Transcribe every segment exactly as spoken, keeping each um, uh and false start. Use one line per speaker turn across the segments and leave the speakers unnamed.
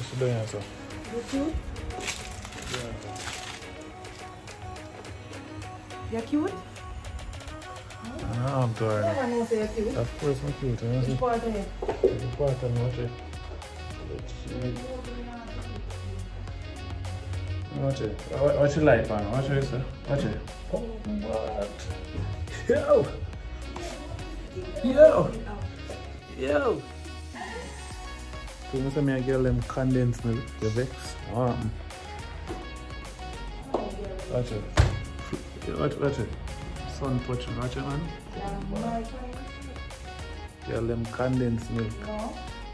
Sit down here, sir.
You cute?
Yeah.
You're cute?
Ah, I'm tired.
No one knows you're cute.
Of course I'm cute. You know?
Which part of it?
Which part of me? Watch it. Watch it. Watch your light, man. Watch it, sir. Watch it. Oh, what? Yo! Yo! Yo! So you say me I get them condensed milk, you vex? Um. Watch it. Watch, watch it. Sun touching, watch it, man. Get them condensed milk.
No.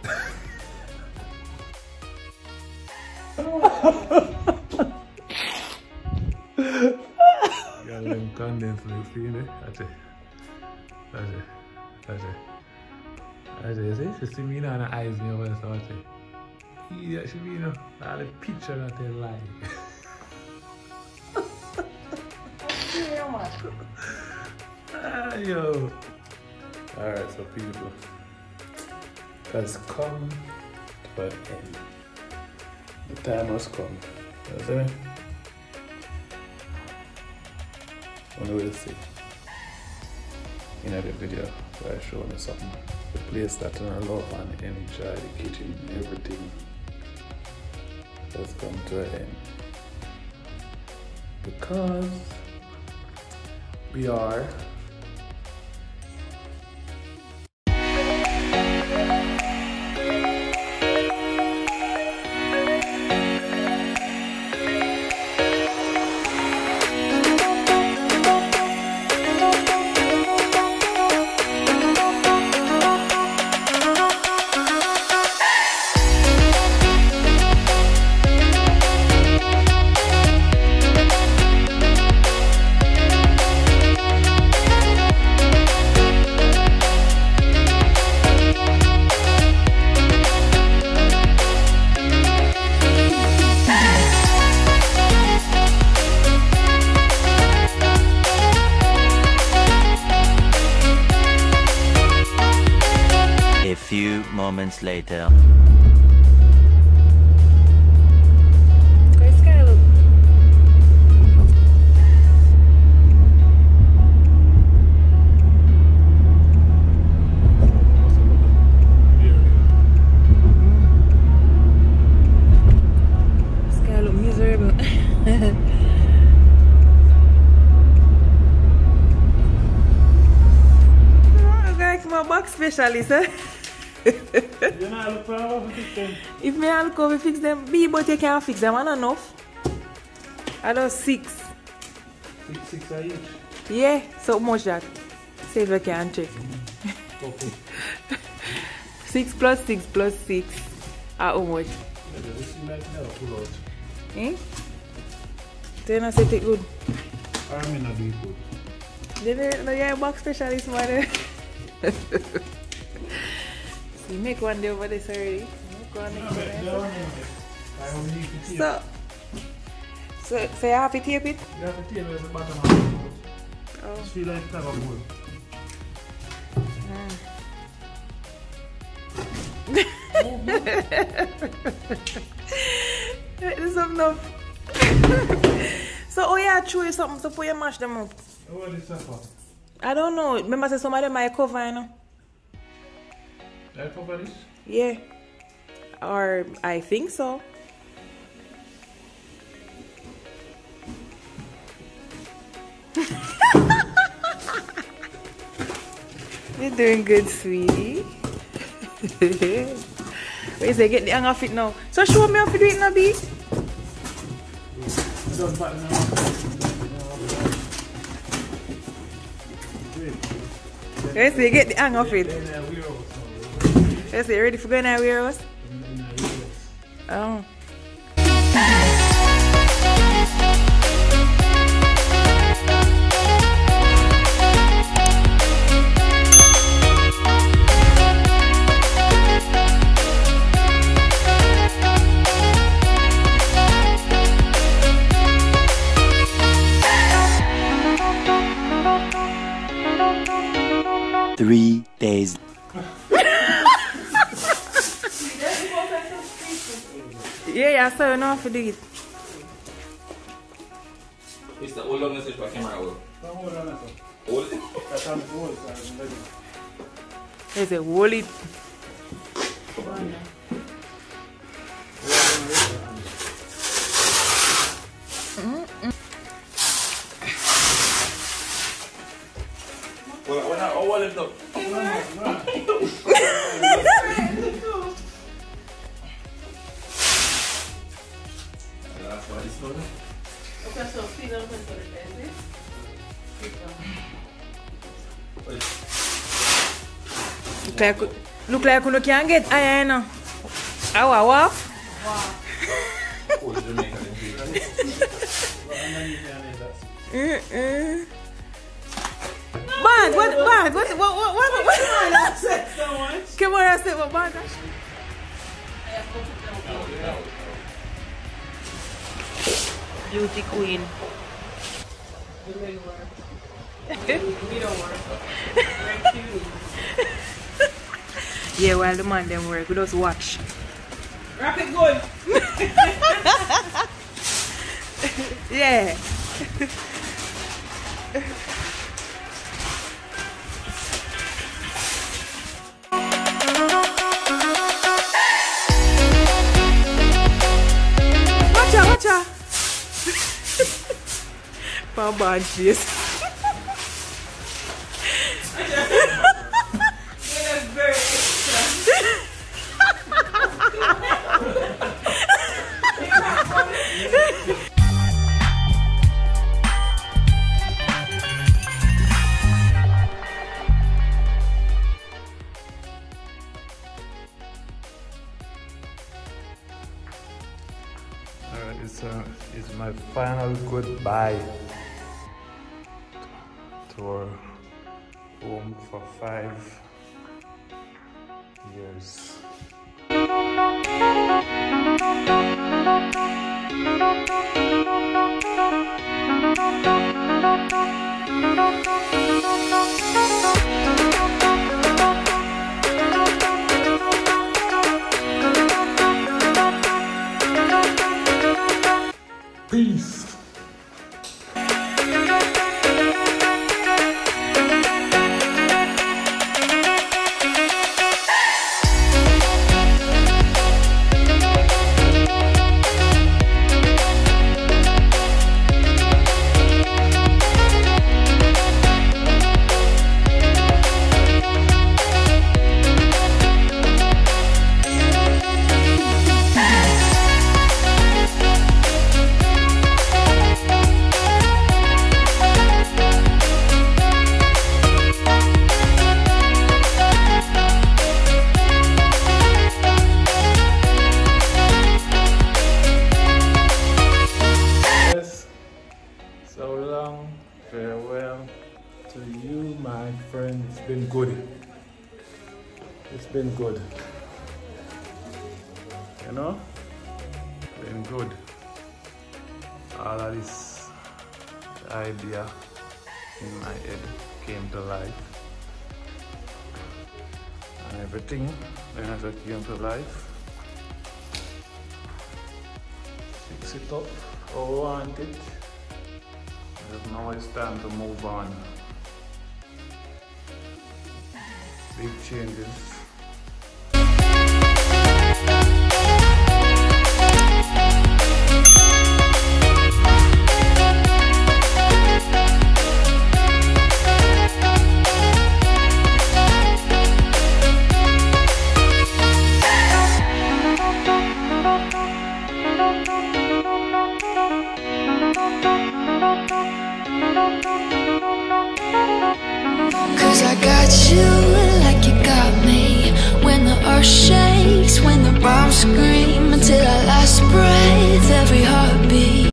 Get them condensed milk, see it? Watch it. Watch it. Watch it. Watch it, see? She see me now and her eyes me over there, so watch it. Yeah, she be, you know, all the picture that they lie. Ah, yo. Alright, so people, has come to an end. The time has come. You see me? When we will see in the video where I show you something. The place that I love and enjoy, the kitchen, everything has come to an end. Because we are
Few moments later.
Where's Skylar? Sky look miserable. Oh, like my box specialist, eh?
You know, I look for how to fix them.
If me I'll go fix them, B, but you can't fix them, I don't know. I do six.
Six, six are each.
Yeah, so much that. See if I can check.
Okay.
Six plus six plus six. Ah, how much?
Yeah, this is like never pull out.
Eh? Then I say take good.
I mean, not do it good.
Then no, you're a box specialist, man. You make one day over this already. Make one
No,
next
but
one.
they don't need it. I only need to tape.
So, so, so you have to tape it?
You have to tape it as a bottom of it.
Oh.
Just feel like it's like a wood.
This is enough. So, oh yeah, chew you something so put you mash them up.
What is that for?
I don't know. Remember, say some of them might cover, you know?
I cover this?
Yeah. Or I think so. You're doing good, sweetie. Wait, say get the hang of it now. So show me how to do it now, B. Wait, say get the hang of it. Wait, say ready for going to warehouse? Oh.
Three days.
Yeah, yeah, so you know how to do it.
It's the old long message for camera work.
Hold on, hold
Hold it.
That's on hold, so I'm ready.
There's a hold it.
Well, when I hold it up. That's what it's for.
Okay, so feed them for the test.
Look like, look like you can't get iron. Ow, ow, ow.
Oh, Jamaica.
Mm-mm. Bad, what, bad, what, what, what, what, what, what? Come on, I said, what, bad? Beauty queen.
We don't work. We're cute.
Yeah, while the man them work, we just watch.
Rock it good.
Yeah. Watch out, watch out. My bad cheese.
That's very extra.
Alright, it's, uh, it's my final goodbye to our home for five years. Peace. So long, farewell to you, my friend. It's been good. It's been good. You know? Been good. All of this idea in my head came to life. And everything as it came to life. Fix it up how I want it. But now it's time to move on. Big changes.
Cause I got you like you got me when the earth shakes.